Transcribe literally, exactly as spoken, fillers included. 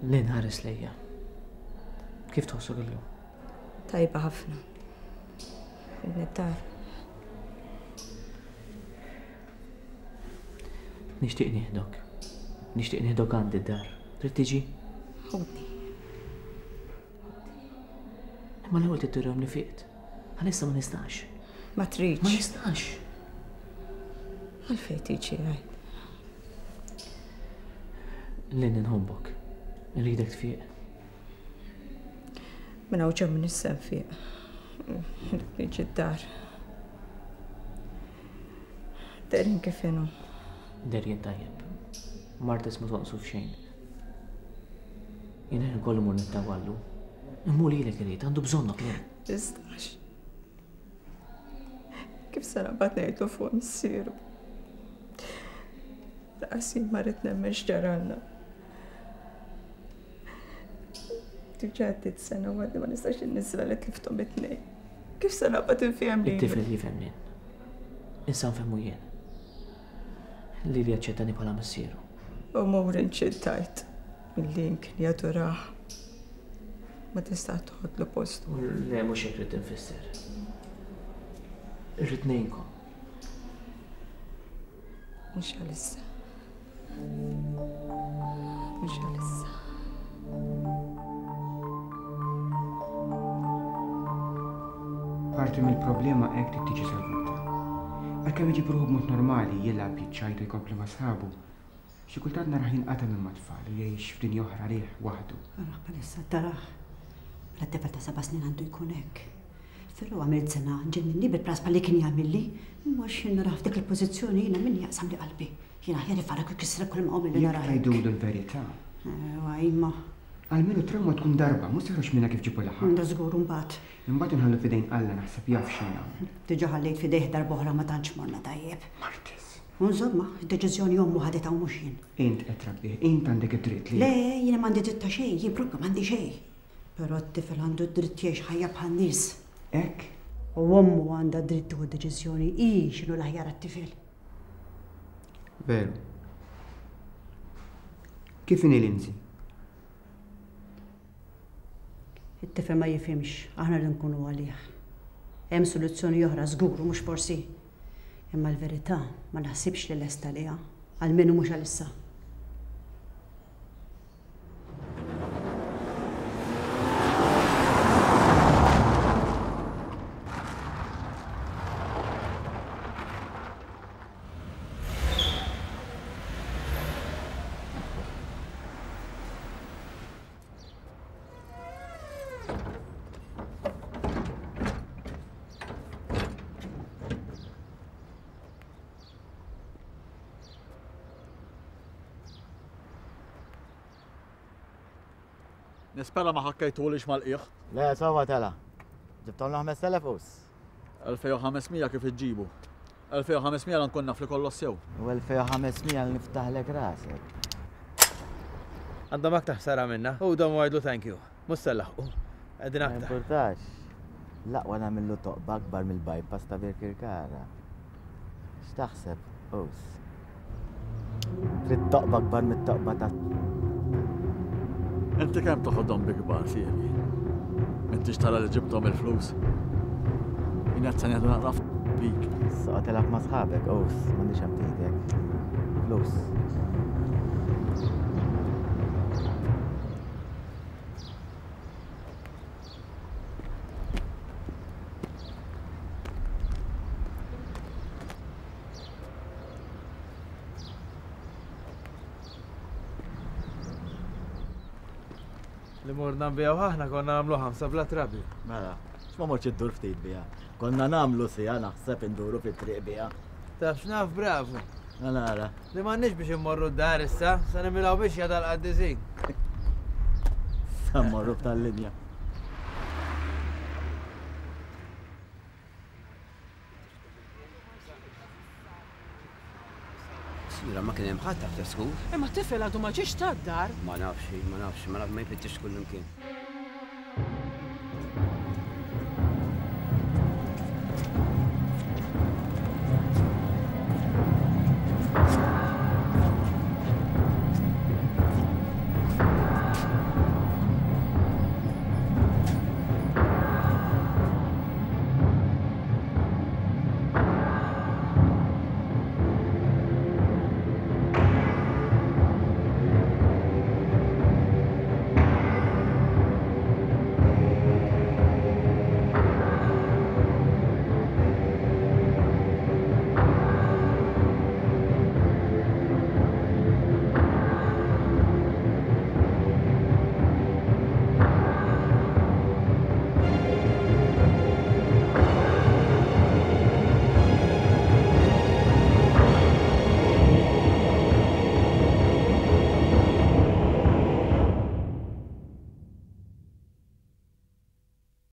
Lin ħares lejja. Kif tħossu illum? Tajba ħafna. Nittar. Nixtieq nieħdok. Nixtieq nieħdok għandi d-dar. Trid tiġi? Ħudni. Imma l-ewwel tittirhom li fiqt. Għalissa ma nistax. Ma tridx. Ma nistax. Għalfejn tiġi għajt. Lin inħobbok. Nridek tfiq. Minna uġa minn issa nfiq. Niġi d-dar. Derin kif jenu. Derjen tajjeb. Martes ma toqsu f'xejn. Jina nkollu mur nittawallu. Immu li l-ek irid, għandu bżonnok li. Nistax. Kif sena bat nejtu fuq missiru. Raqsi marrit nemmen xġaranna. Tiġġaddit sena u għaddi ma nistax n-nizla li tliftom it-nej. Kif sena bat nfijem li? Il-tiflet li femnin. Issa nfemmu jien. Li li għacċettani pala missiru. U mur inċittajt. Mill-li kien jaduraħ. Ma tista' toħodlu postu. Le, mux jek rrit infisser. Irrit nejnkom. Mux għalissa. Mux għalissa. Parti mill-problema hekk trid tiġi salvuta. Għalkemm iġib ruħu b'mod normali jilgħab jiċċajta jkompli ma' sħabu. Xi kultant naraħ jinqata' minn mat-tfal u jgħix f'dinja oħra rieħ waħdu. Araħ palissa taraħ. L-tifel ta' seba' snin għandu jkun hekk. Ferru għamilt sena ġil minni bil-plasma li kien jagħmilli, mhux jien naraħ f'dik il-pożizzjoni jiena min jaqsam li qalbi. Jiena ħjar ifarrak u kisra kull ma qom li naraħ. Jekk ngħidu l-verità. Ewa imma. Għalmenu trauma tkun darba, mhux seħrox minna kif ġibu laħaq. Da żgur imbagħad. Imbagħad inħallu fidejn Alla naħseb jaf x'inha. Diġà ħallejt fidejh darba oħra ma tantx morna tajjeb. Martis. Insomma, id-deċiżjoni ommu ħadetha u mhux jien. Int qed trabbih, int għandek id-dritt li. Le, jiena m'għandi dritt ta' xejn, jien propju m'għandi xejn. Però t-tifel għandu d-dritt jgħix ħajja bħal nies. Hekk? U ommu għandha dritt tieħu deċiżjoni hi x'inhu l-aħjar għat-tifel. Veru. Kif inhi l-insi? It-tifel ma jifhimx, aħna li nkunu għalih. Hemm soluzzjoni oħra żgur mhux forsi. Imma l-verità ma naħsibx li lesta liha, għalmenu mhux għalissa. Nispera ma ħakkajtulix mal-qiegħ. Le, sova tela. Ġibtom ħames telef us. elfejn u ħamesmija kif iġġibu. elfejn u ħamesmija lan kun naf li kollox sew. U elfejn u ħamesmija li niftaħlek rasek. Għandhom aktar ħsara minna. U dom għajdu thank you. Mustellaħ. Għedin Ma aktar. importax. Laqwa nagħmillu toqba akbar mill-bypass ta' Birkirkara. X'taħseb, us? Trid toqba akbar mit-toqba ta' Inti kemm toħodhom bi kbar sieħbi? M'intix tara li ġibthom il-flus? Jien qed se nieħdu naqraf bik. Soqa telab ma' sħabek, us, m'għandix hemm tijdek. Flus. Li morna nbijaw ħahna konna nagħmlu ħamsa bla trabi. Mela, x'ma morċ iddur ftit biha. Konna nagħmlu sija naħseb induru fit-triq biha. Taf x'naf bravu. Mela ara. Li m'għandniex biex immorru d-dar issa, se nimilgħu biex jadal qaddizin. Sa mmorru tal-linja. Sira ma kien hemm ħadd taħt skur. Imma t-tifel għadu ma ġiex tad-dar. Ma nafx, ma nafx, ma nafx ma jfittix kull imkien.